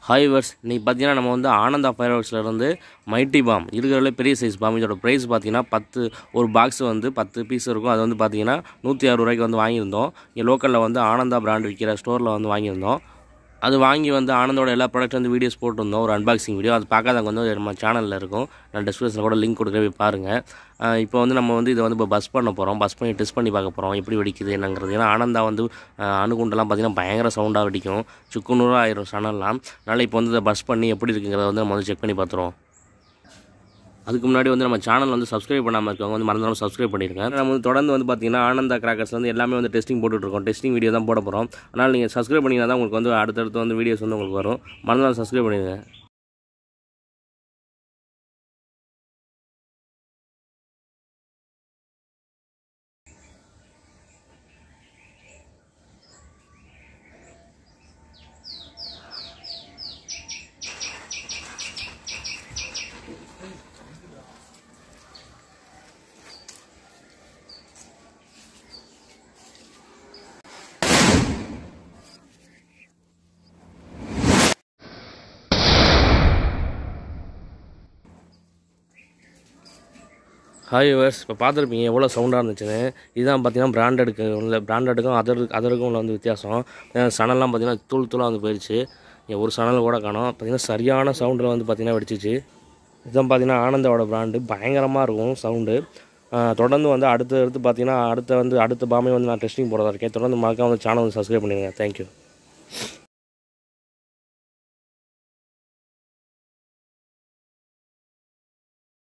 Hi verse இன்றைக்கி பார்த்தீங்கன்னா நம்ம வந்து ஆனந்தா ஃபயர்வொர்க்ஸ்லேருந்து மைட்டி பாம் இருக்கிறதுல பெரிய சைஸ் பாம். இதோட ப்ரைஸ் பார்த்தீங்கன்னா 10 ஒரு பாக்ஸ் வந்து 10 பீஸ் இருக்கும். அது வந்து பார்த்தீங்கன்னா 160 ரூபாய்க்கு வந்து வாங்கியிருந்தோம். இங்கே லோக்கலில் வந்து ஆனந்தா பிராண்ட் விற்கிற ஸ்டோரில் வந்து வாங்கியிருந்தோம். அது வாங்கி வந்து ஆனந்தோட எல்லா ப்ராடக்ட் வந்து வீடியோஸ் போட்டிருந்தோம், ஒரு அன்பாக்சிங் வீடியோ. அது பார்க்காதவங்க வந்து நம்ம சேனலில் இருக்கும், நான் டிஸ்கிரிப்ஷனில் கூட லிங்க் கொடுக்குறேன், பாருங்கள். இப்போ வந்து நம்ம வந்து இதை வந்து இப்போ பஸ் பண்ண போகிறோம், பஸ் பண்ணி டெஸ்ட் பண்ணி பார்க்க போகிறோம் எப்படி வெடிக்குது என்னங்கிறது. ஏன்னா ஆனந்தா வந்து அணுகுண்டெல்லாம் பார்த்திங்கன்னா பயங்கர சவுண்டாக வெடிக்கும், சுக்குநூறாக ஆயிரும் சனல்லாம். அதனால் இப்போ வந்து இதை பஸ் பண்ணி எப்படி இருக்குங்கிறத வந்து நம்ம வந்து செக் பண்ணி பார்த்துருவோம். அதுக்கு முன்னாடி வந்து நம்ம சேனல் வந்து சப்ஸ்கிரைப் பண்ணாமல் இருக்கவங்க வந்து மறந்துடாமல் சப்ஸ்கிரைப் பண்ணியிருக்கேன். நம்ம வந்து தொடர்ந்து வந்து பார்த்திங்கன்னா ஆனந்தா கிராக்கர்ஸ் வந்து எல்லாமே வந்து டெஸ்டிங் போட்டுட்ருக்கோம், டெஸ்டிங் வீடியோ தான் போட போகிறோம். அதனால் நீங்கள் சப்ஸ்கிரைப் பண்ணிங்கன்னா தான் உங்களுக்கு வந்து அடுத்தடுத்து வந்து வீடியோஸ் வந்து உங்களுக்கு வரும். மறந்துடாமல் சப்ஸ்கிரைப் பண்ணிடுங்க. ஹாய் வியூவர்ஸ், இப்போ பார்த்துருப்பீங்க எவ்வளோ சவுண்டாக இருந்துச்சுன்னு. இதுதான் பார்த்தீங்கன்னா பிராண்டடுக்கும் அதருக்கும் உள்ள வந்து வித்தியாசம். சனல்லாம் பார்த்தீங்கன்னா தூளாக வந்து போயிடுச்சு, ஒரு சனல் கூட காணும். பார்த்தீங்கன்னா சரியான சவுண்டில் வந்து பார்த்தீங்கன்னா வெடிச்சிச்சு. இதுதான் பார்த்தீங்கன்னா ஆனந்தாவோட பிராண்டு, பயங்கரமாக இருக்கும் சவுண்டு. தொடர்ந்து வந்து அடுத்து பார்த்தீங்கன்னா அடுத்த பாமே வந்து நான் டெஸ்டிங் போகிறதா இருக்கேன். தொடர்ந்து மறக்காம வந்து சேனல் வந்து சப்ஸ்கிரைப் பண்ணிடுங்க. தேங்க்யூ.